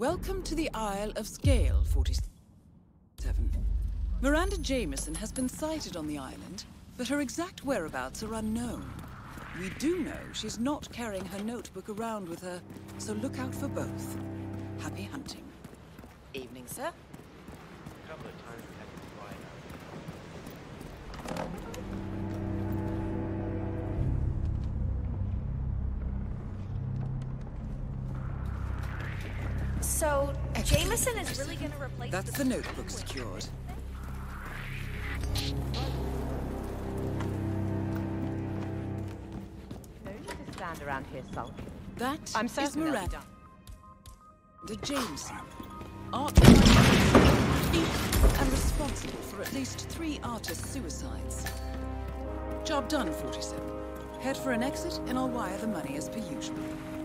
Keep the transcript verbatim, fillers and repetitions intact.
Welcome to the Isle of Scale, forty-seven. Miranda Jameson has been sighted on the island, but her exact whereabouts are unknown. We do know she's not carrying her notebook around with her, so look out for both. Happy hunting. Evening, sir. A couple of times we had to fly out. So, Jameson is really gonna replace That's the notebook secured. No need to stand around here sulking. That I'm is certain they'll be Miranda done. Jameson. Art and responsible for at least three artist suicides. Job done, forty-seven. Head for an exit and I'll wire the money as per usual.